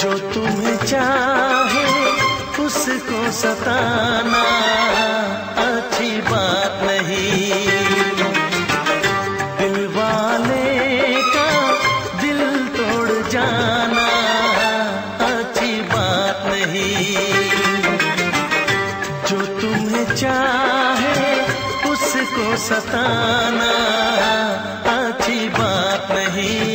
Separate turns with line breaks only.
जो तुम्हें चाहे उसको सताना अच्छी बात नहीं। दिल वाले का दिल तोड़ जाना अच्छी बात नहीं। जो तुम्हें चाहे उसको सताना अच्छी बात नहीं।